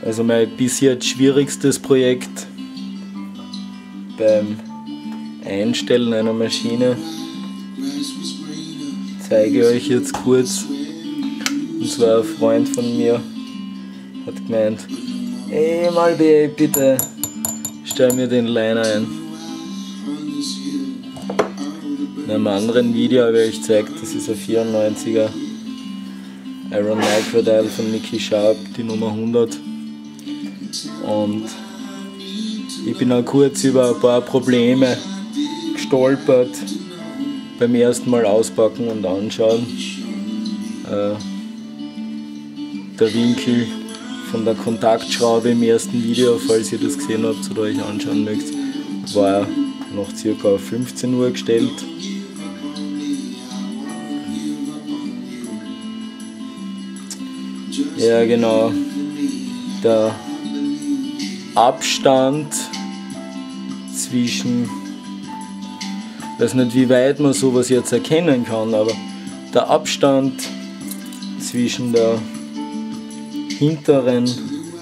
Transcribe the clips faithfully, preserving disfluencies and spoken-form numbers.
Also mein bis jetzt schwierigstes Projekt beim Einstellen einer Maschine zeige ich euch jetzt kurz. Und zwar ein Freund von mir hat gemeint, ey Malbe, bitte stell mir den Liner ein. In einem anderen Video habe ich euch gezeigt, das ist ein vierundneunziger Iron Microdial von Nicky Sharp, die Nummer hundert. Und ich bin auch kurz über ein paar Probleme gestolpert beim ersten Mal auspacken und anschauen. Äh, der Winkel von der Kontaktschraube im ersten Video, falls ihr das gesehen habt oder euch anschauen mögt, war noch circa auf fünfzehn Uhr gestellt. Ja genau, der Abstand zwischen, ich weiß nicht wie weit man sowas jetzt erkennen kann, aber der Abstand zwischen der hinteren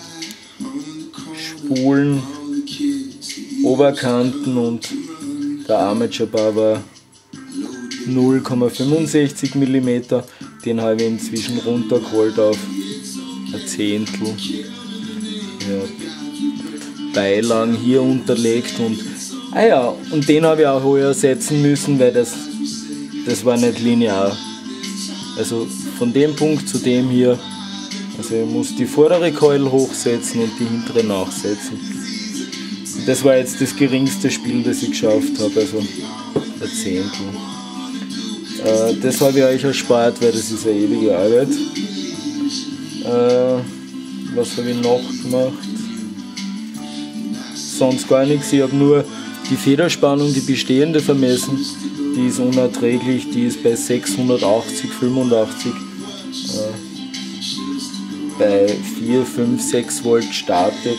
Spulen, Oberkanten und der Armature Bar war null Komma fünfundsechzig Millimeter, den habe ich inzwischen runtergeholt auf ein Zehntel. Ja, Beilagen hier unterlegt und ah ja, und den habe ich auch höher setzen müssen, weil das, das war nicht linear. Also von dem Punkt zu dem hier, also ich muss die vordere Keule hochsetzen und die hintere nachsetzen. Das war jetzt das geringste Spiel, das ich geschafft habe, also ein Zehntel. Äh, das habe ich euch erspart, weil das ist eine ewige Arbeit. Äh, was habe ich noch gemacht? Sonst gar nichts, ich habe nur die Federspannung, die bestehende vermessen, die ist unerträglich, die ist bei sechshundertachtzig, fünfundachtzig. Äh, bei vier, fünf, sechs Volt startet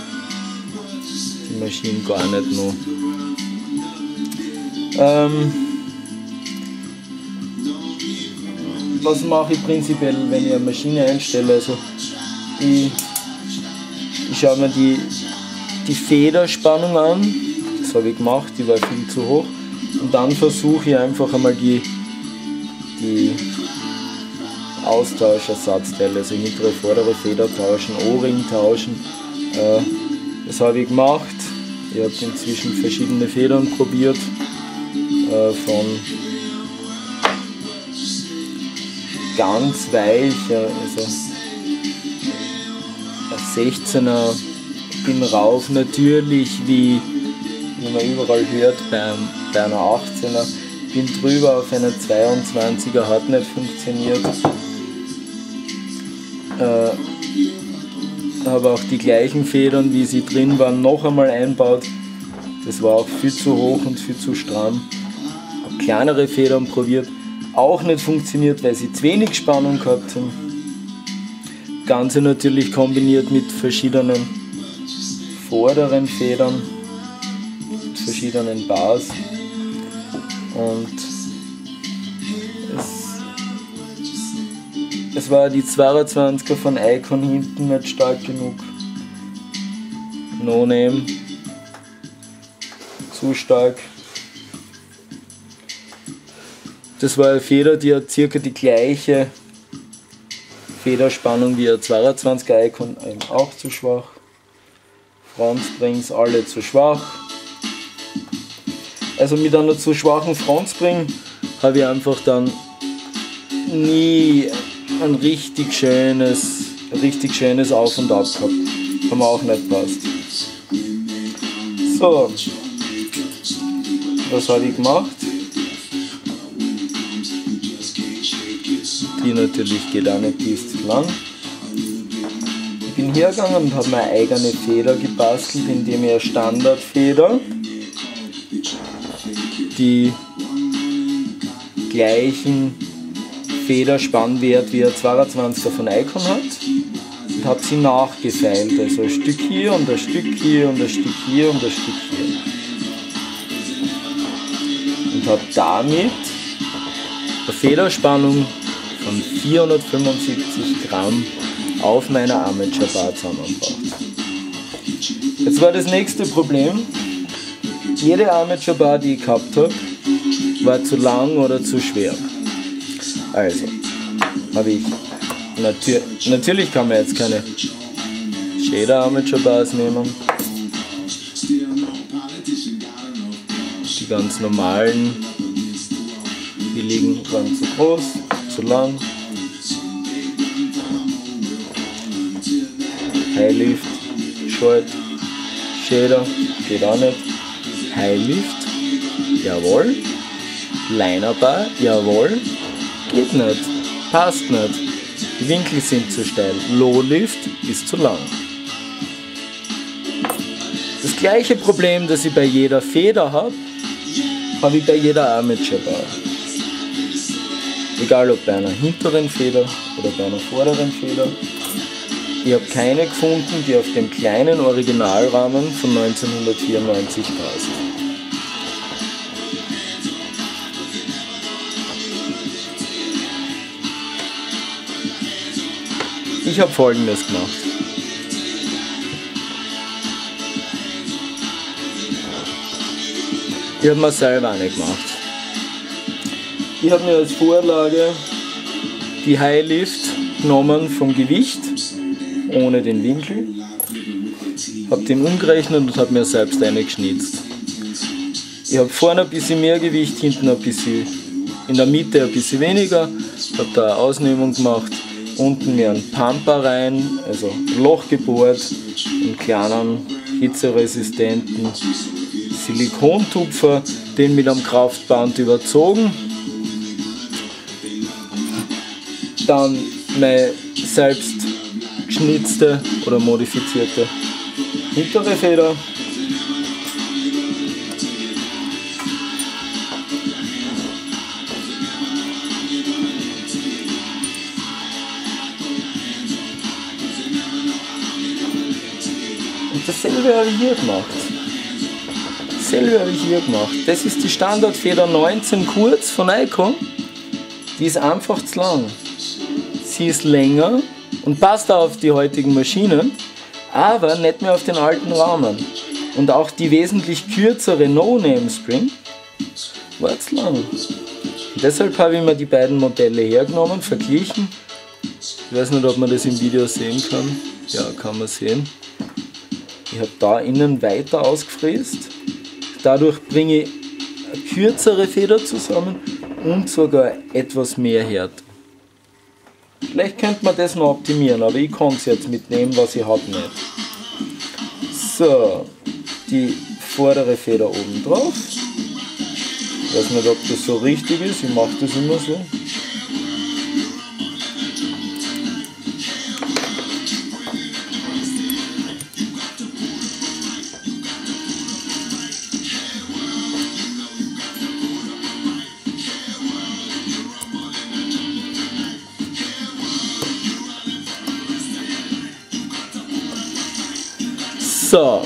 die Maschine gar nicht noch. Ähm, was mache ich prinzipiell, wenn ich eine Maschine einstelle? Also ich, ich schaue mir die, die Federspannung an, das habe ich gemacht, die war viel zu hoch, und dann versuche ich einfach einmal die, die Austauschersatzteile, also hintere, vordere Feder tauschen, O-Ring tauschen. Äh, das habe ich gemacht. Ich habe inzwischen verschiedene Federn probiert, äh, von ganz weich, also ein sechzehner bin rauf, natürlich wie, wie man überall hört bei, bei einer achtzehner, bin drüber auf einer zweiundzwanziger, hat nicht funktioniert. Äh, habe auch die gleichen Federn, wie sie drin waren, noch einmal einbaut. Das war auch viel zu hoch und viel zu stramm. Habe kleinere Federn probiert, auch nicht funktioniert, weil sie zu wenig Spannung gehabt haben. Ganze natürlich kombiniert mit verschiedenen vorderen Federn, mit verschiedenen Bars. Und es, es war die zweiundzwanziger von Icon hinten nicht stark genug. No Name, zu stark. Das war eine Feder, die hat circa die gleiche Federspannung wie ein zweiundzwanziger Icon, eben auch zu schwach. Frontsprings alle zu schwach. Also mit einer zu schwachen Frontspring habe ich einfach dann nie ein richtig schönes, richtig schönes Auf und Ab gehabt. Haben wir auch nicht passt. So, was habe ich gemacht? Die natürlich geht auch nicht, die ist zu lang. Ich bin hergegangen und habe meine eigene Feder gebastelt, indem ich eine Standardfeder, die gleichen Federspannwert wie ein zweiundzwanziger von Icon hat, und habe sie nachgefeilt, also ein Stück hier und ein Stück hier und ein Stück hier und ein Stück hier. Und habe damit eine Federspannung von vierhundertfünfundsiebzig Gramm auf meiner Amateur Bar zusammengebracht. Jetzt war das nächste Problem, jede Amateur Bar, die ich gehabt habe, war zu lang oder zu schwer. Also habe ich, natür natürlich kann man jetzt keine Shader Amateur Bars nehmen, die ganz normalen, die liegen dann zu groß, zu lang. High Lift, Short, Shader, geht auch nicht. High Lift, jawohl. Liner Bar, jawohl. Geht nicht, passt nicht. Die Winkel sind zu steil. Low Lift ist zu lang. Das gleiche Problem, das ich bei jeder Feder habe, habe ich bei jeder Amateur Bar. Egal ob bei einer hinteren Feder oder bei einer vorderen Feder. Ich habe keine gefunden, die auf dem kleinen Originalrahmen von neunzehnhundertvierundneunzig passt. Ich habe Folgendes gemacht. Ich habe mir selber eine gemacht. Ich habe mir als Vorlage die High Lift genommen vom Gewicht, ohne den Winkel, habe den umgerechnet und habe mir selbst eine geschnitzt. Ich habe vorne ein bisschen mehr Gewicht, hinten ein bisschen, in der Mitte ein bisschen weniger, habe da eine Ausnehmung gemacht, unten mir einen Pumper rein, also ein Loch gebohrt, einen kleinen hitzeresistenten Silikontupfer, den mit einem Kraftband überzogen, dann meine selbst geschnitzte oder modifizierte hintere Feder, und dasselbe habe ich hier gemacht. Dasselbe habe ich hier gemacht. Das ist die Standardfeder neunzehn kurz von Icon. Die ist einfach zu lang. Sie ist länger und passt auch auf die heutigen Maschinen, aber nicht mehr auf den alten Rahmen. Und auch die wesentlich kürzere No-Name Spring war zu lang. Und deshalb habe ich mir die beiden Modelle hergenommen, verglichen. Ich weiß nicht, ob man das im Video sehen kann. Ja, kann man sehen. Ich habe da innen weiter ausgefräst. Dadurch bringe ich eine kürzere Feder zusammen und sogar etwas mehr Härte. Vielleicht könnte man das noch optimieren, aber ich kann es jetzt mitnehmen, was ich habe nicht. So, die vordere Feder oben drauf. Ich weiß nicht, ob das so richtig ist, ich mache das immer so. So.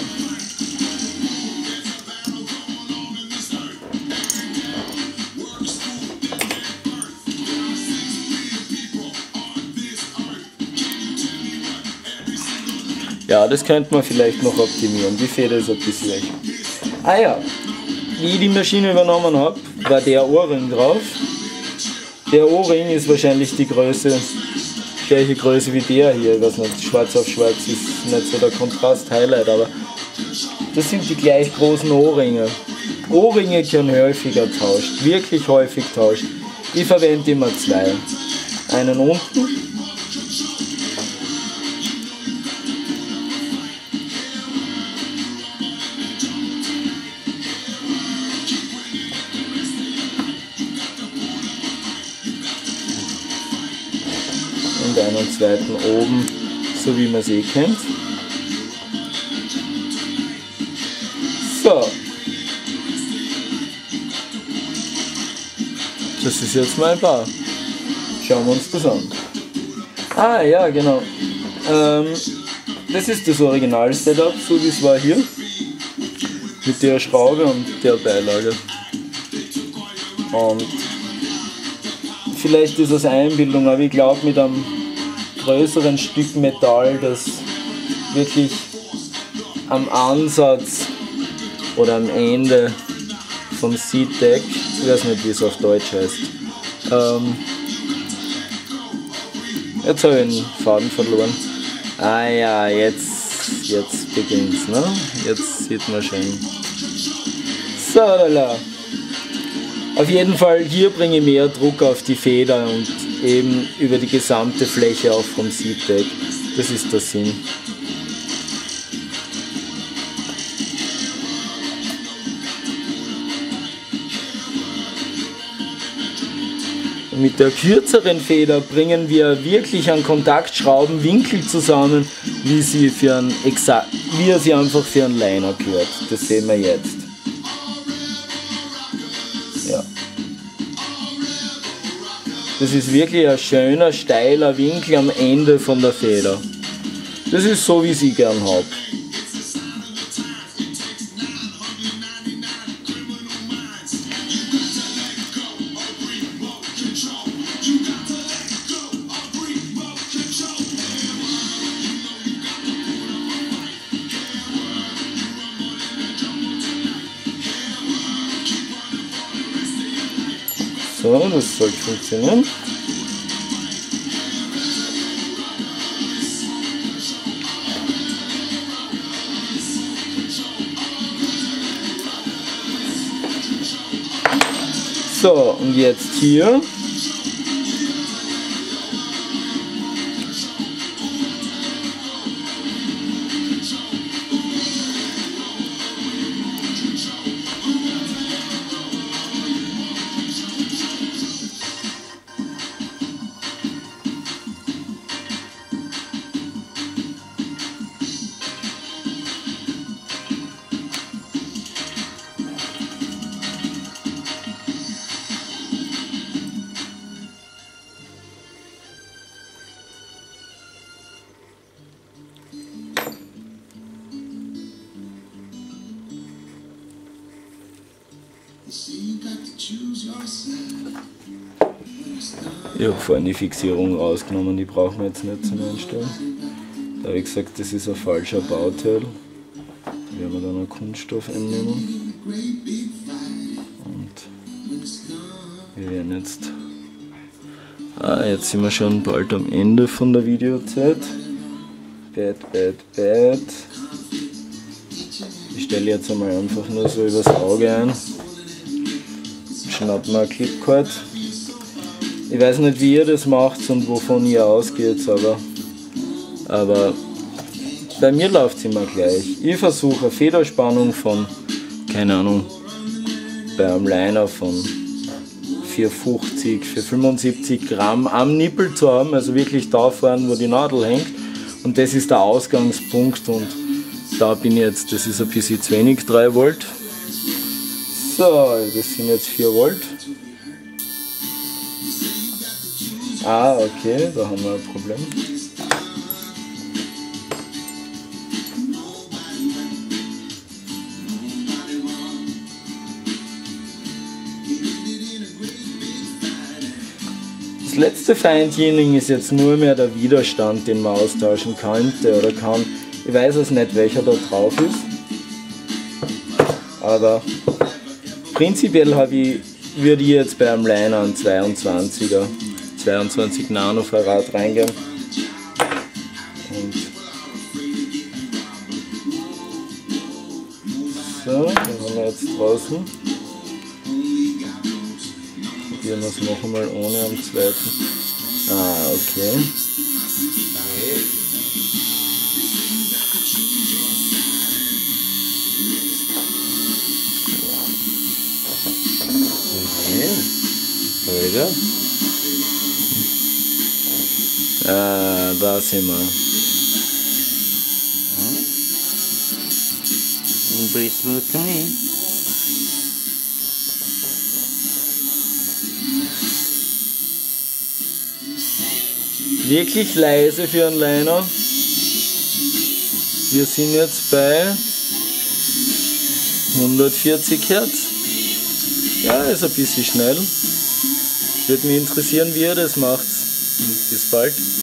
Ja, das könnte man vielleicht noch optimieren. Die Feder ist ein bisschen weg. Ah ja, wie ich die Maschine übernommen habe, war der Ohrring drauf. Der Ohrring ist wahrscheinlich die Größe, gleiche Größe wie der hier. Ich weiß nicht, schwarz auf schwarz ist nicht so der Kontrast-Highlight, aber das sind die gleich großen Ohrringe. Ohrringe können häufiger tauscht, wirklich häufig tauscht. Ich verwende immer zwei. Einen unten und einen zweiten oben, so wie man es eh kennt. So. Das ist jetzt mein Bar. Schauen wir uns das an. Ah ja, genau. Ähm, das ist das Original-Setup, so wie es war hier. Mit der Schraube und der Beilage. Und vielleicht ist das Einbildung, aber ich glaube, mit einem größeren Stück Metall, das wirklich am Ansatz oder am Ende vom Seat-Deck, ich weiß nicht, wie es auf Deutsch heißt. Ähm, jetzt habe ich den Faden verloren. Ah ja, jetzt, jetzt beginnt's, ne? Jetzt sieht man schon. So, lala. Auf jeden Fall, hier bringe ich mehr Druck auf die Feder und eben über die gesamte Fläche auch vom Seat-Deck. Das ist der Sinn. Mit der kürzeren Feder bringen wir wirklich einen Kontaktschraubenwinkel zusammen, wie sie, für einen exa wie er sie einfach für einen Liner gehört. Das sehen wir jetzt. Ja. Das ist wirklich ein schöner, steiler Winkel am Ende von der Feder. Das ist so, wie ich sie gern habe. So, das sollte funktionieren. So, und jetzt hier. Ich habe vorhin die Fixierung rausgenommen, die brauchen wir jetzt nicht zum Einstellen. Da habe ich gesagt, das ist ein falscher Bauteil. Da werden wir dann einen Kunststoff einnehmen. Und wir werden jetzt... Ah, jetzt sind wir schon bald am Ende von der Videozeit. Bad, bad, bad. Ich stelle jetzt einmal einfach nur so übers Auge ein. Schnappen wir eine Clipcord. Ich weiß nicht, wie ihr das macht und wovon ihr ausgeht, aber, aber bei mir läuft es immer gleich. Ich versuche eine Federspannung von, keine Ahnung, bei einem Liner von vierhundertfünfzig, vierhundertfünfundsiebzig Gramm am Nippel zu haben, also wirklich da vorne, wo die Nadel hängt. Und das ist der Ausgangspunkt und da bin ich jetzt, das ist ein bisschen zu wenig, drei Volt. So, das sind jetzt vier Volt. Ah, okay, da haben wir ein Problem. Das letzte Feintuning ist jetzt nur mehr der Widerstand, den man austauschen könnte oder kann. Ich weiß es nicht, welcher da drauf ist, aber prinzipiell habe ich, würde ich jetzt bei einem Liner einen zweiundzwanziger, zweiundzwanzig Nanofarad reingehen. Und so, den haben wir jetzt draußen. Probieren wir es noch einmal ohne am zweiten. Ah, okay. Oder? Ah, da sind wir. Pretty smooth to me. Wirklich leise für einen Liner. Wir sind jetzt bei hundertvierzig Hertz. Ja, ist ein bisschen schnell. Würde mich interessieren, wie ihr das macht. Bis bald.